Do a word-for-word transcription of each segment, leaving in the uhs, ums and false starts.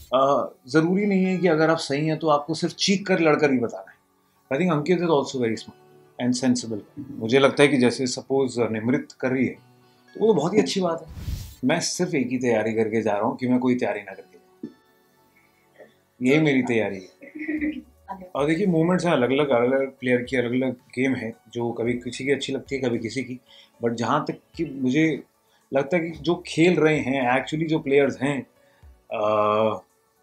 ज़रूरी नहीं है कि अगर आप सही हैं तो आपको सिर्फ चीख कर लड़कर ही बताना है। I think Ankit is also very smart and sensible. मुझे लगता है कि जैसे सपोज निमृत कर रही है तो वो तो बहुत ही अच्छी बात है। मैं सिर्फ एक ही तैयारी करके जा रहा हूँ कि मैं कोई तैयारी ना करके जाऊँ, यही मेरी तैयारी है। और देखिए मूवमेंट्स हैं अलग अलग अलग अलग प्लेयर की, अलग अलग गेम है जो कभी किसी की अच्छी लगती है कभी किसी की। बट जहाँ तक कि मुझे लगता है कि जो खेल रहे हैं एक्चुअली जो प्लेयर्स हैं आ,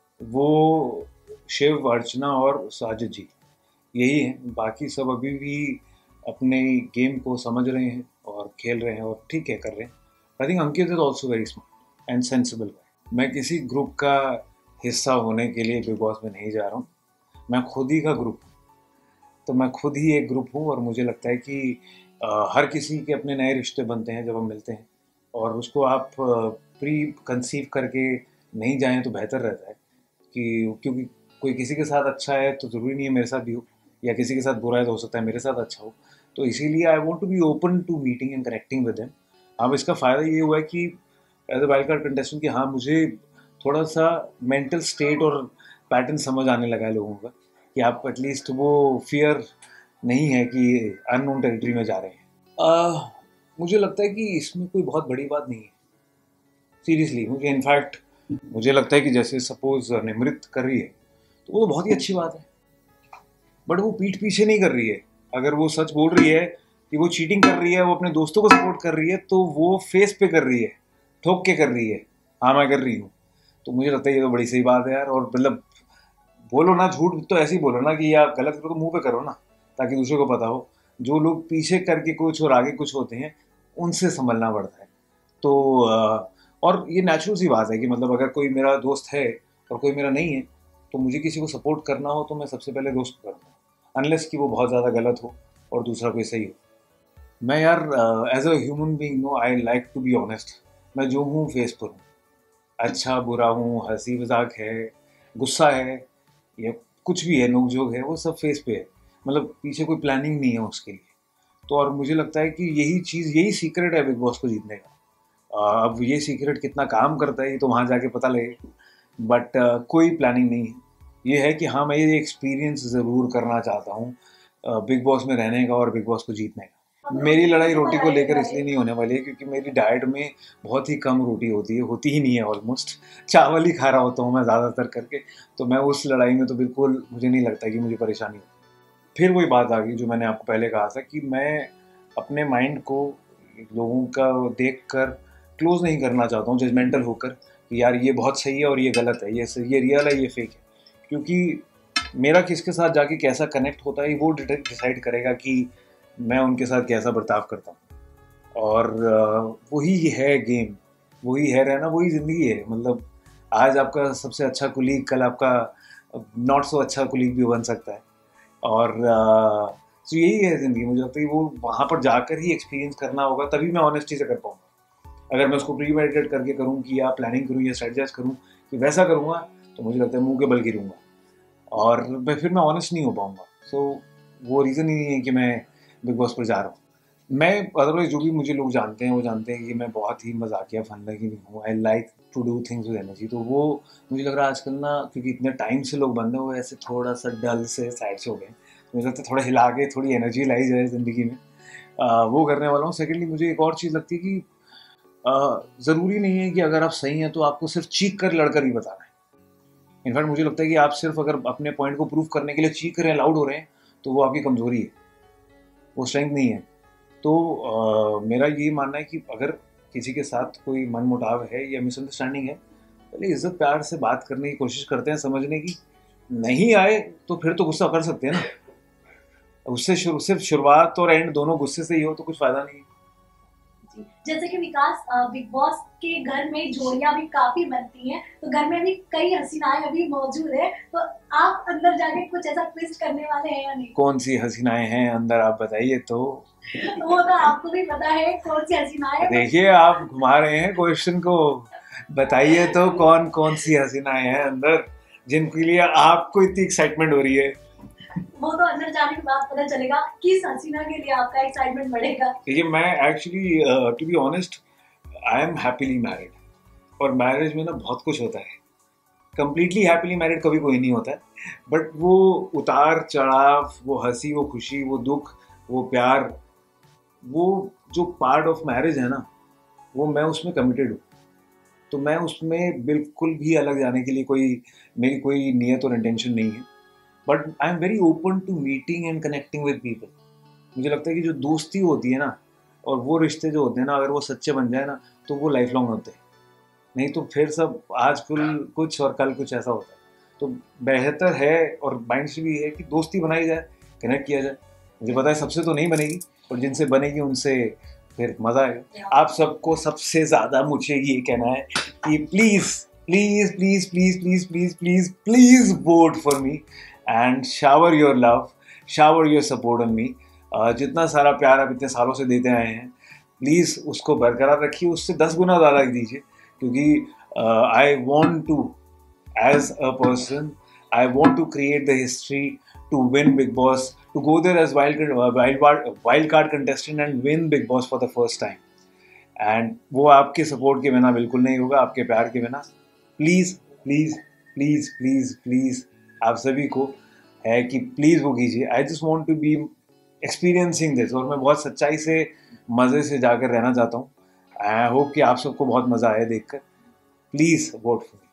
वो शिव, अर्चना और साजिद जी यही हैं। बाकी सब अभी भी अपने गेम को समझ रहे हैं और खेल रहे हैं और ठीक है कर रहे हैं। I think Ankit is also very smart and sensible. मैं किसी ग्रुप का हिस्सा होने के लिए बिग बॉस में नहीं जा रहा हूँ, मैं खुद ही का ग्रुप हूँ। तो मैं खुद ही एक ग्रुप हूँ और मुझे लगता है कि आ, हर किसी के अपने नए रिश्ते बनते हैं जब हम मिलते हैं, और उसको आप प्री कंसीव करके नहीं जाएं तो बेहतर रहता है कि क्योंकि कोई किसी के साथ अच्छा है तो ज़रूरी नहीं है मेरे साथ भी हो, या किसी के साथ बुरा है तो हो सकता है मेरे साथ अच्छा हो। तो इसीलिए I want to be open to meeting and connecting with them. अब इसका फ़ायदा ये हुआ है कि as a wild card contestant कि हाँ मुझे थोड़ा सा मेंटल स्टेट और पैटर्न समझ आने लगा है लोगों का कि आप एटलीस्ट वो फियर नहीं है कि अननोन टेरिटरी में जा रहे हैं। uh, मुझे लगता है कि इसमें कोई बहुत बड़ी बात नहीं है सीरियसली। मुझे इनफैक्ट मुझे लगता है कि जैसे सपोज निमृत कर रही है तो वो तो बहुत ही अच्छी बात है, बट वो पीठ पीछे नहीं कर रही है। अगर वो सच बोल रही है कि वो चीटिंग कर रही है, वो अपने दोस्तों को सपोर्ट कर रही है, तो वो फेस पे कर रही है, ठोक के कर रही है, हाँ मैं कर रही हूँ। तो मुझे लगता है ये तो बड़ी सही बात है यार। और मतलब बोलो ना झूठ तो ऐसे ही बोलो ना कि यार गलत करो तो मुंह पे करो ना, ताकि दूसरे को पता हो। जो लोग पीछे करके कुछ और आगे कुछ होते हैं उनसे संभलना पड़ता है। तो और ये नेचुरल सी बात है कि मतलब अगर कोई मेरा दोस्त है और कोई मेरा नहीं है तो मुझे किसी को सपोर्ट करना हो तो मैं सबसे पहले दोस्त को करूँगा, अनलेस कि वो बहुत ज़्यादा गलत हो और दूसरा कोई सही हो। मैं यार as a human being no I like to be honest. मैं जो हूँ फेस पर हूँ, अच्छा बुरा हूँ, हंसी मजाक है, गुस्सा है, या कुछ भी है, नोकझोंक है, वो सब फेस पे है। मतलब पीछे कोई प्लानिंग नहीं है उसके लिए। तो और मुझे लगता है कि यही चीज़, यही सीक्रेट है बिग बॉस को जीतने का। आ, अब ये सीक्रेट कितना काम करता है ये तो वहाँ जाके पता लगेगा, बट कोई प्लानिंग नहीं है। ये है कि हाँ मैं ये एक्सपीरियंस ज़रूर करना चाहता हूँ बिग बॉस में रहने का और बिग बॉस को जीतने का। मेरी लड़ाई रोटी को लेकर इसलिए नहीं होने वाली है क्योंकि मेरी डाइट में बहुत ही कम रोटी होती है, होती ही नहीं है, ऑलमोस्ट चावल ही खा रहा होता हूँ मैं ज़्यादातर करके। तो मैं उस लड़ाई में तो बिल्कुल मुझे नहीं लगता कि मुझे परेशानी हो। फिर वही बात आ गई जो मैंने आपको पहले कहा था कि मैं अपने माइंड को लोगों का देख कर क्लोज नहीं करना चाहता हूँ जजमेंटल होकर कि यार ये बहुत सही है और ये गलत है, ये ये रियल है ये फेक है। क्योंकि मेरा किसके साथ जाके कैसा कनेक्ट होता है वो डिसाइड करेगा कि मैं उनके साथ कैसा बर्ताव करता हूँ। और वही है गेम, वही है रहना, वही ज़िंदगी है। मतलब आज आपका सबसे अच्छा कुलीग कल आपका नॉट सो अच्छा कुलीग भी बन सकता है। और तो यही है ज़िंदगी। मुझे लगता है वो वहाँ पर जाकर ही एक्सपीरियंस करना होगा, तभी मैं ऑनेस्टी से कर पाऊँगा। अगर मैं उसको प्री मेडिटेट करके करूँ कि या प्लानिंग करूँ या स्ट्रेटजाइज करूँ कि वैसा करूँगा तो मुझे लगता है मुंह के बल गिरूँगा और मैं फिर मैं ऑनेस्ट नहीं हो पाऊँगा। सो वो रीज़न ही नहीं है कि मैं बिग बॉस पर जा रहा हूँ। मैं अदरवाइज जो भी मुझे लोग जानते हैं वो जानते हैं कि मैं बहुत ही मजाकिया फन लगी हूँ। I like to do things with energy. तो वो मुझे लग रहा है आजकल ना, क्योंकि इतने टाइम से लोग बंद हुए ऐसे थोड़ा सा डल से साइड से हो गए, मुझे लगता है थोड़ा हिला के थोड़ी एनर्जी लाई जाए ज़िंदगी में, आ, वो करने वाला हूँ। सेकेंडली मुझे एक और चीज़ लगती है कि ज़रूरी नहीं है कि अगर आप सही हैं तो आपको सिर्फ चीख कर लड़कर ही बताना है। इनफैक्ट मुझे लगता है कि आप सिर्फ अगर अपने पॉइंट को प्रूव करने के लिए चीख रहे हैं, लाउड हो रहे हैं, तो वो आपकी कमज़ोरी है, वो स्ट्रेंथ नहीं है। तो आ, मेरा ये मानना है कि अगर किसी के साथ कोई मनमुटाव है या मिसअंडरस्टैंडिंग है, पहले इज्जत प्यार से बात करने की कोशिश करते हैं, समझने की। नहीं आए तो फिर तो गुस्सा कर सकते हैं ना, उससे शुरू सिर्फ शुरुआत और एंड दोनों गुस्से से ही हो तो कुछ फायदा नहीं। जैसे कि विकास, बिग बॉस के घर में जोड़ियां भी काफी बनती हैं, तो घर में भी कई हसीनाएं अभी मौजूद है, तो आप अंदर जाके कुछ ऐसा ट्विस्ट करने वाले हैं या नहीं? कौन सी हसीनाएं हैं अंदर आप बताइए तो। वो तो आपको भी पता है कौन सी हसीनाएं। देखिए आप घुमा रहे हैं क्वेश्चन को, बताइए तो कौन कौन सी हसीनाएं हैं अंदर जिनके लिए आपको इतनी एक्साइटमेंट हो रही है। वो तो अंदर जाने के बाद पता चलेगा किस हसीना के लिए आपका एक्साइटमेंट बढ़ेगा। देखिए मैं actually to be honest I am happily married, और मैरिज में ना बहुत कुछ होता है। कंप्लीटली हैप्पीली मैरिड कभी कोई नहीं होता है, बट वो उतार चढ़ाव, वो हंसी, वो खुशी, वो दुख, वो प्यार, वो जो पार्ट ऑफ मैरिज है ना, वो मैं उसमें कमिटेड हूँ। तो मैं उसमें बिल्कुल भी अलग जाने के लिए कोई मेरी कोई नियत और इंटेंशन नहीं है। But I am very open to meeting and connecting with people. मुझे लगता है कि जो दोस्ती होती है ना, और वो रिश्ते जो होते हैं ना, अगर वो सच्चे बन जाए ना, तो वो लाइफ लॉन्ग होते हैं। नहीं तो फिर सब आज कुल कुछ और कल कुछ ऐसा होता है। तो बेहतर है और माइंड से भी है कि दोस्ती बनाई जाए, कनेक्ट किया जाए। मुझे पता है सबसे तो नहीं बनेगी, और जिनसे बनेगी उनसे फिर मज़ा आएगा। आप सबको सबसे ज़्यादा मुझे ये कहना है कि please please please please please please please please vote for me and shower your love, shower your support on me. जितना सारा प्यार आप इतने सालों से देते आए हैं, प्लीज़ उसको बरकरार रखिए, उससे दस गुना ज़्यादा दीजिए, क्योंकि I want to as a person, I want to create the history to win Big Boss, to go there as wild wild wild card contestant and win Big Boss for the first time. And वो आपके support के बिना बिल्कुल नहीं होगा, आपके प्यार के बिना। Please please please please please आप सभी को है कि प्लीज़ वो कीजिए। I just want to be experiencing this, और मैं बहुत सच्चाई से मज़े से जाकर रहना चाहता हूँ। आई होप कि आप सबको बहुत मज़ा आए देखकर। Please vote for